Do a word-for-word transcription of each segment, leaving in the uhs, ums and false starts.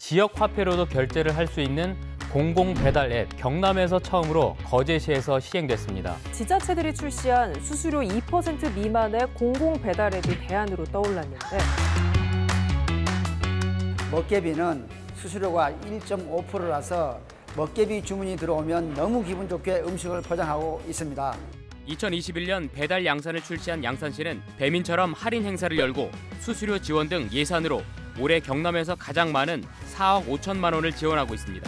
지역 화폐로도 결제를 할 수 있는 공공 배달 앱 경남에서 처음으로 거제시에서 시행됐습니다. 지자체들이 출시한 수수료 이 퍼센트 미만의 공공 배달 앱이 대안으로 떠올랐는데 먹개비는 수수료가 일 점 오 퍼센트라서 먹개비 주문이 들어오면 너무 기분 좋게 음식을 포장하고 있습니다. 이천이십일 년 배달 양산을 출시한 양산시는 배민처럼 할인 행사를 열고 수수료 지원 등 예산으로 올해 경남에서 가장 많은 사억 오천만 원을 지원하고 있습니다.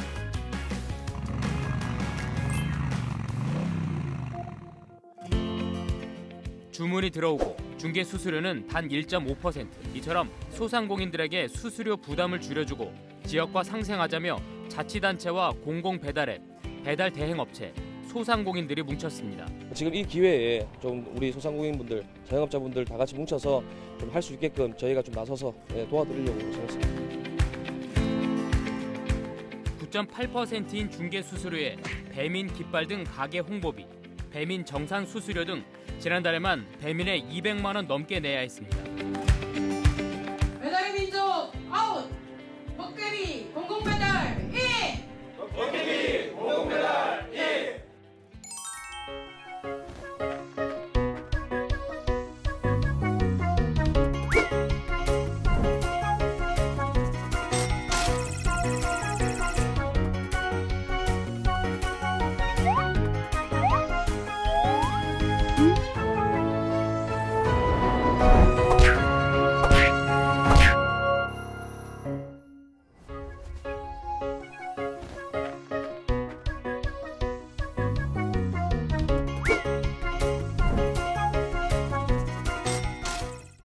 주문이 들어오고 중개 수수료는 단 일 점 오 퍼센트. 이처럼 소상공인들에게 수수료 부담을 줄여주고 지역과 상생하자며 자치단체와 공공배달앱, 배달 대행업체, 소상공인들이 뭉쳤습니다. 지금 이 기회에 좀 우리 소상공인분들, 자영업자분들 다 같이 뭉쳐서 좀 할 수 있게끔 저희가 좀 나서서 도와드리려고 생각했습니다. 구 점 팔 퍼센트인 중개 수수료에 배민 깃발 등 가게 홍보비, 배민 정산 수수료 등 지난달에만 배민에 이백만 원 넘게 내야 했습니다.